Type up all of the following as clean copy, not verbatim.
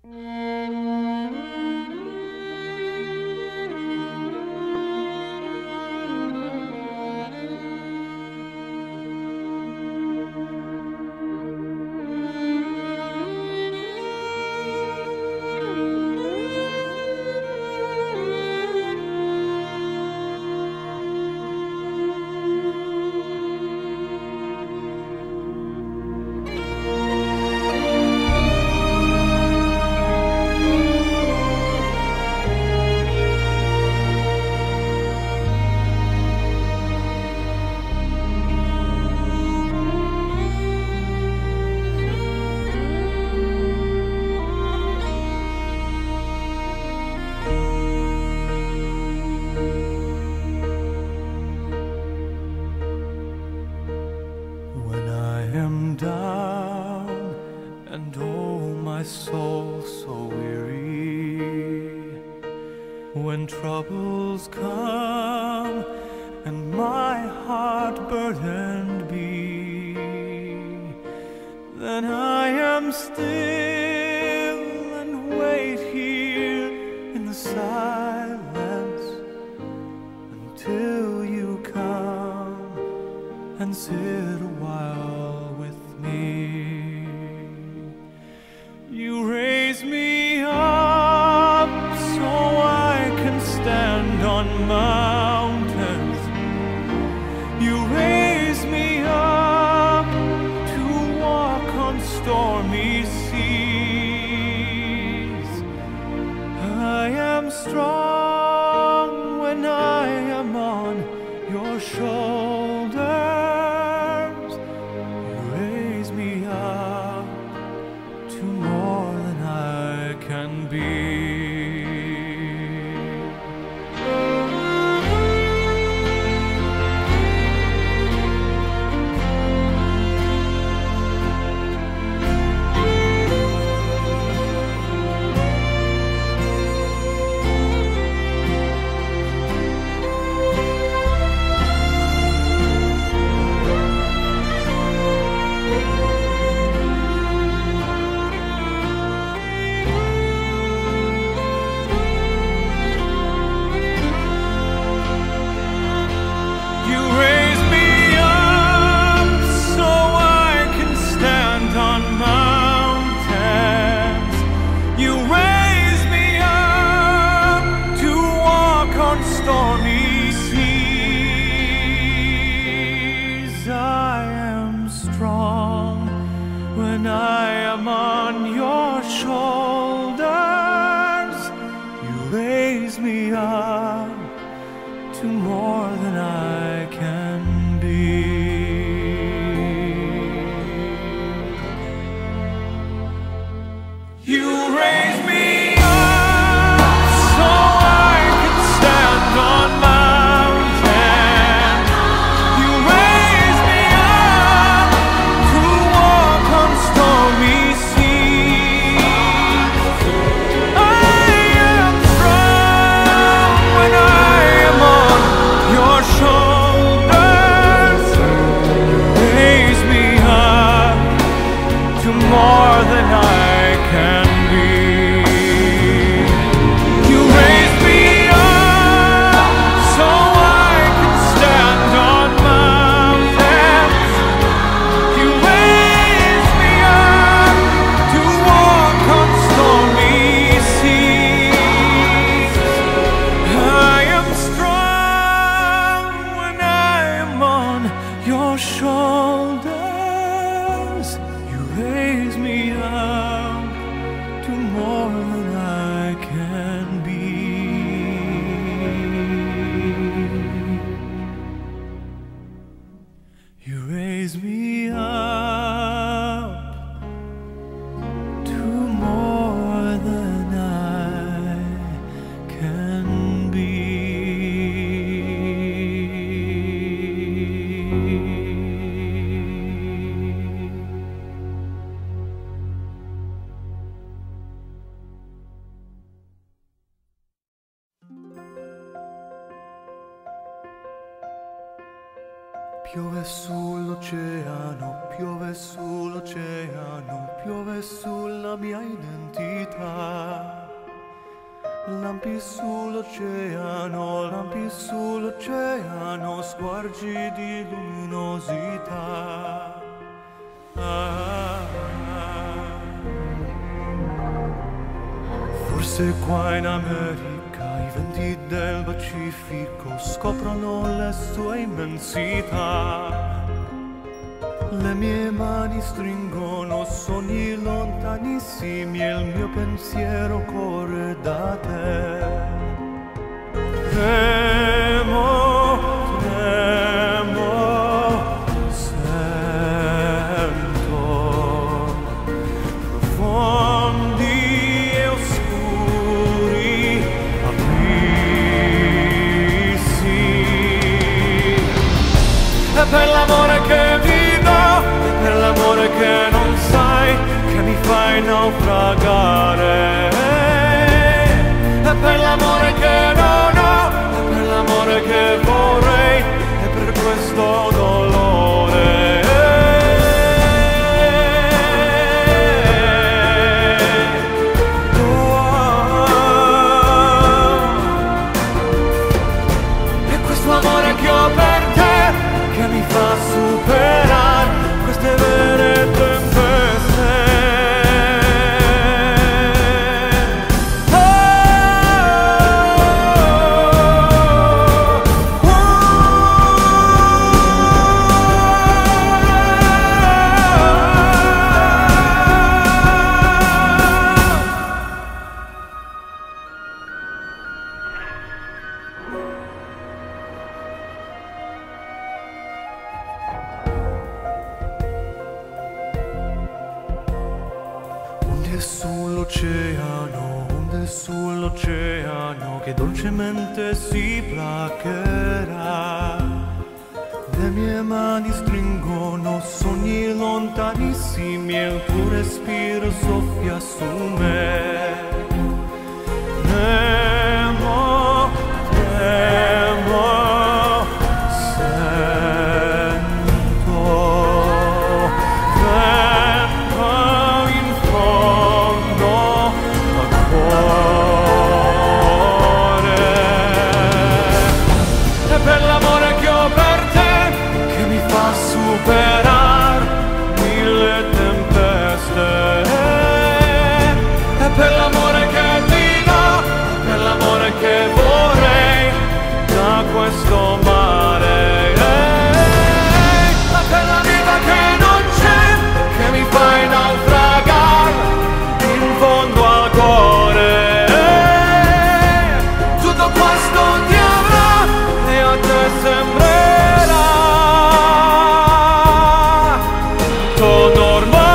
Down and oh my soul so weary, when troubles come and my heart burdened be, then I am still and wait here in the silence until you come and sit a while with me. You raise me up so I can stand on mountains. You raise me up to walk on stormy seas. I am strong when I am on your shoulders. More than I can be. Stormy seas, I am strong when I am on your shoulders. You raise me up to more than I can be. You raise me more than I can be. Piove sull'oceano, piove sull'oceano, piove sulla mia identità. Lampi sull'oceano, squarci di luminosità. Forse qua in America i venti del Pacifico scoprono le sue immensità. Le mie mani stringono sogni lontanissimi e il mio pensiero corre da te. Tremo, sento profondi e oscuri abissi. E per l'amore che vivo, e per l'amore che non sai, che mi fai naufragare. E per l'amore che non ho, e per l'amore che vorrei, e per questo dolore. E questo amore che ho per te, che mi fa superare queste vere tempeste. Onde sull'oceano che dolcemente si placherà. Le mie mani stringono sogni lontanissimi e il tuo respiro soffia su me. Tremo, sento vento in fondo al cuore. E per l'amore che ho per te, che mi fa superare mille tempeste. E per l'amore che ti do, per l'amore che vorrei da questo mare. Ma per la vita che non c'è, che mi fai naufragare in fondo al cuore. Tutto questo ti avrà e a te sembrerà tutto normale.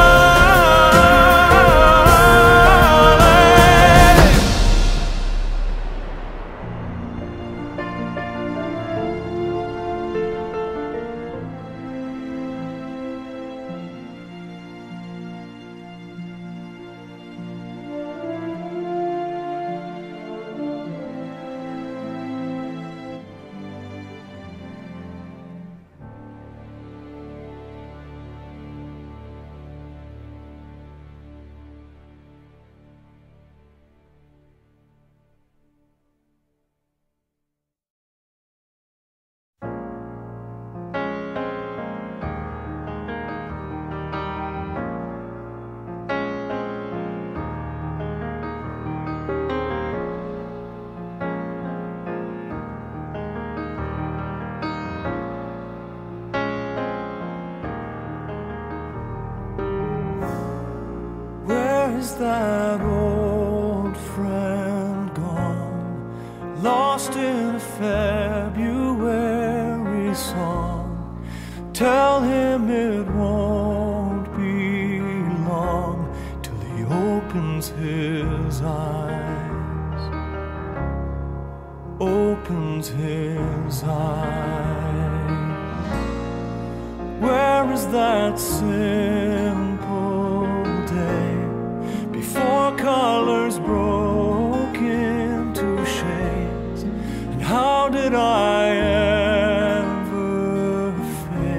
Where's that old friend gone? Lost in a February song. Tell him it won't be long till he opens his eyes. Opens his eyes. Where is that simple day before colors broke into shades? And how did I ever fade?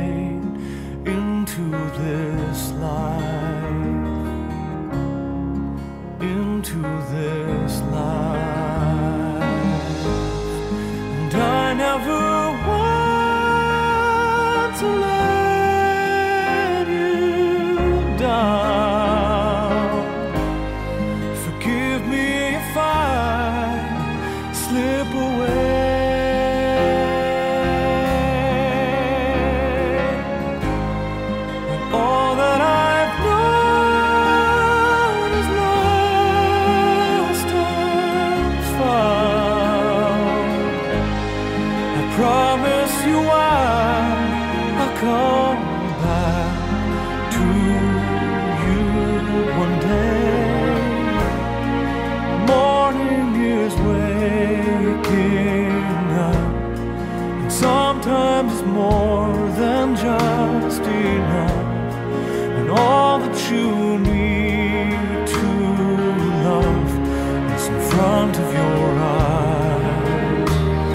of your eyes.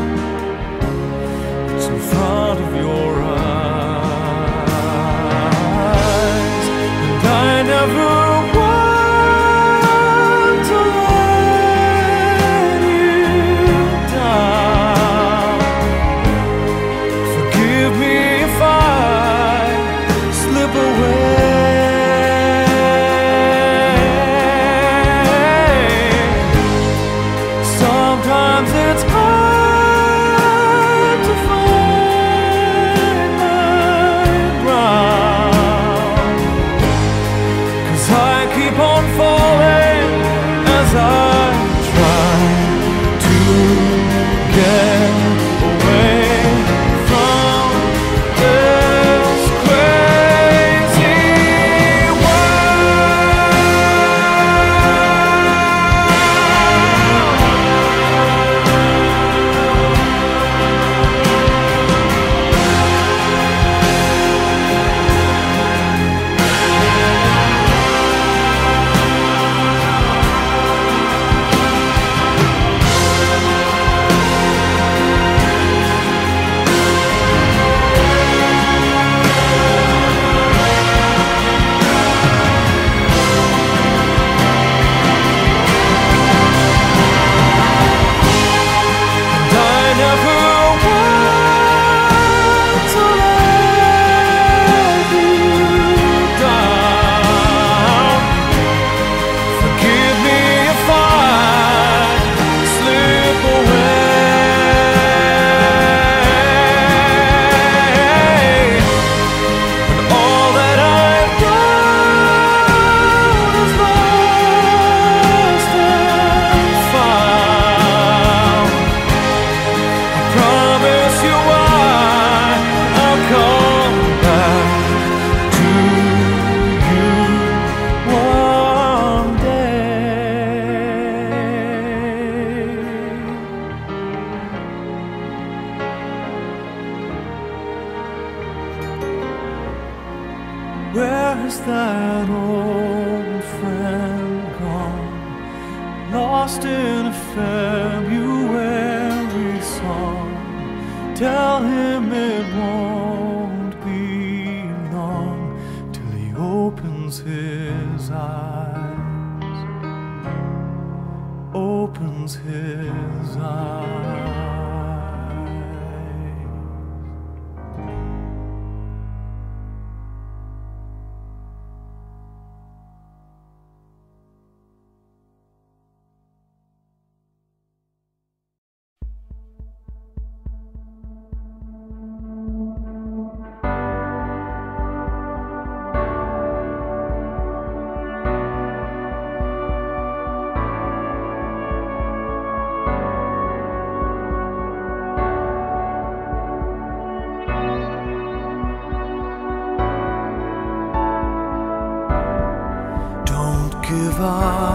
It's in front of your eyes. And I never want to let you down. Forgive me if I slip away. Sometimes it's hard to find my ground, 'cause I keep on falling as I try to get away from this crazy Where has that old friend gone? Lost in a February song. Tell him it won't be long till he opens his eyes. Opens his eyes. Give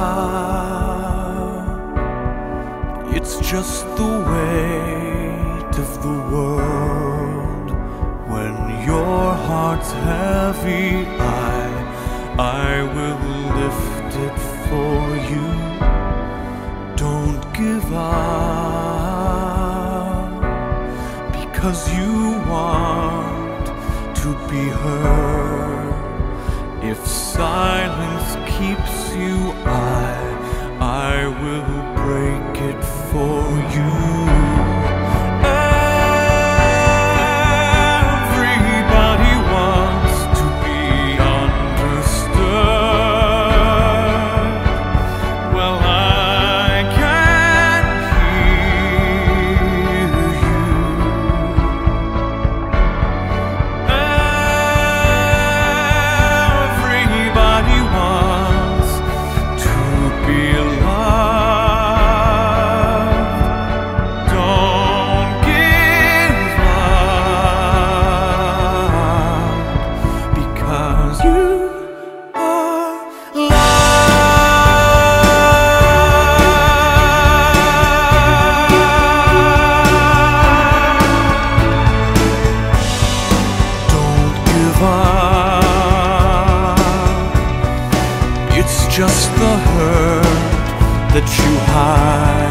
up. It's just the weight of the world. When your heart's heavy, I will lift it for you. Don't give up, because you want to be heard. If silence keeps you, I will break it for you. Everybody wants to be understood. Well, I can hear you. Everybody wants to be loved. Don't give up, because you are loved. Don't give up. It's just the hurt that you hide.